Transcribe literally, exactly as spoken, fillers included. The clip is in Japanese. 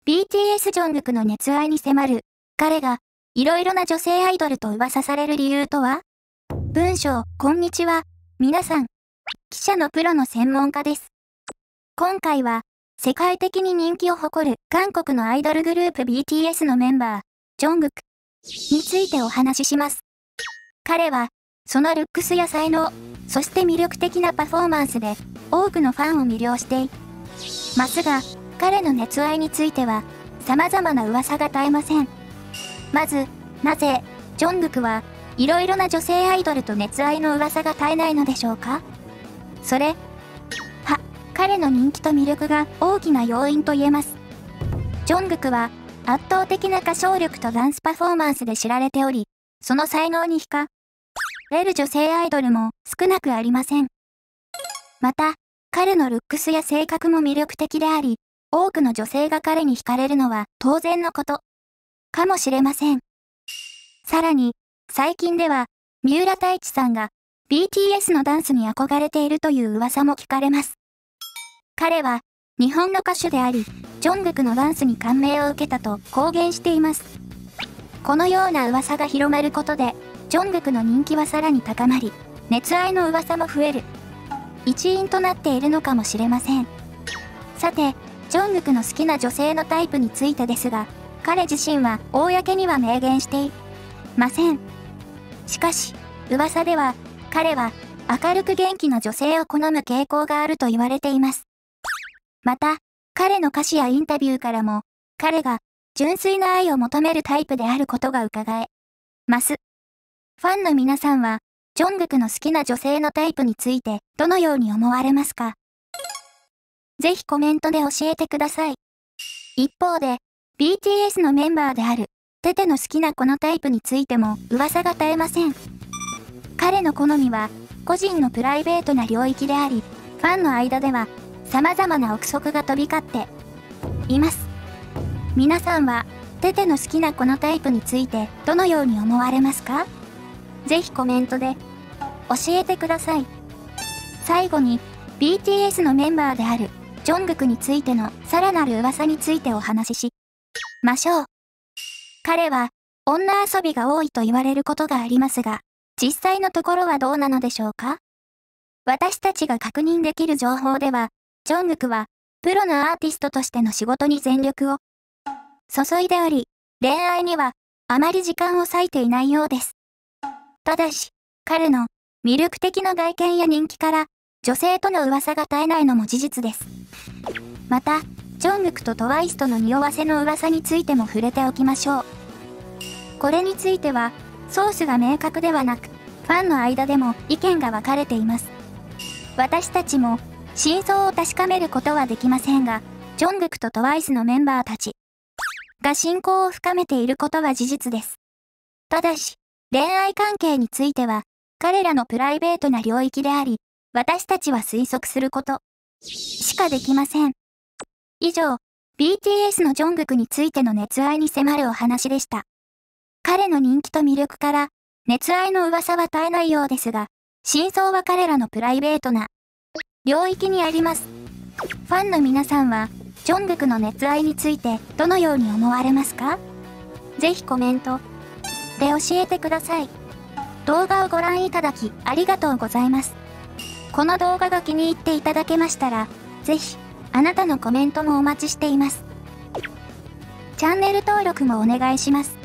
ビーティーエス ジョングクの熱愛に迫る、彼が、いろいろな女性アイドルと噂される理由とは？文章、こんにちは。皆さん。記者のプロの専門家です。今回は、世界的に人気を誇る韓国のアイドルグループ ビーティーエス のメンバー、ジョングクについてお話しします。彼は、そのルックスや才能、そして魅力的なパフォーマンスで、多くのファンを魅了していますが、彼の熱愛については、様々な噂が絶えません。まず、なぜ、ジョングクはいろいろな女性アイドルと熱愛の噂が絶えないのでしょうか？それは、彼の人気と魅力が大きな要因と言えます。ジョングクは、圧倒的な歌唱力とダンスパフォーマンスで知られており、その才能に惹かれる女性アイドルも少なくありません。また、彼のルックスや性格も魅力的であり、多くの女性が彼に惹かれるのは当然のことかもしれません。さらに、最近では、三浦大知さんが ビーティーエス のダンスに憧れているという噂も聞かれます。彼は、日本の歌手であり、ジョングクのダンスに感銘を受けたと公言しています。このような噂が広まることで、ジョングクの人気はさらに高まり、熱愛の噂も増える一因となっているのかもしれません。さて、ジョングクの好きな女性のタイプについてですが、彼自身は公には明言していません。しかし、噂では、彼は明るく元気な女性を好む傾向があると言われています。また、彼の歌詞やインタビューからも、彼が純粋な愛を求めるタイプであることが伺えます。ファンの皆さんは、ジョングクの好きな女性のタイプについてどのように思われますか？ぜひコメントで教えてください。一方で、ビーティーエス のメンバーである、テテの好きなこのタイプについても噂が絶えません。彼の好みは、個人のプライベートな領域であり、ファンの間では、様々な憶測が飛び交っています。皆さんは、テテの好きなこのタイプについてどのように思われますか？ぜひコメントで教えてください。最後に、ビーティーエス のメンバーである、ジョングクについてのさらなる噂についてお話ししましょう。彼は女遊びが多いと言われることがありますが、実際のところはどうなのでしょうか？私たちが確認できる情報では、ジョングクはプロのアーティストとしての仕事に全力を注いでおり、恋愛にはあまり時間を割いていないようです。ただし、彼の魅力的な外見や人気から、女性との噂が絶えないのも事実です。また、ジョングクとトワイスとの匂わせの噂についても触れておきましょう。これについては、ソースが明確ではなく、ファンの間でも意見が分かれています。私たちも、真相を確かめることはできませんが、ジョングクとトワイスのメンバーたちが親交を深めていることは事実です。ただし、恋愛関係については、彼らのプライベートな領域であり、私たちは推測することしかできません。以上、ビーティーエス のジョングクについての熱愛に迫るお話でした。彼の人気と魅力から、熱愛の噂は絶えないようですが、真相は彼らのプライベートな領域にあります。ファンの皆さんは、ジョングクの熱愛についてどのように思われますか？ぜひコメントで教えてください。動画をご覧いただきありがとうございます。この動画が気に入っていただけましたら、ぜひ、あなたのコメントもお待ちしています。チャンネル登録もお願いします。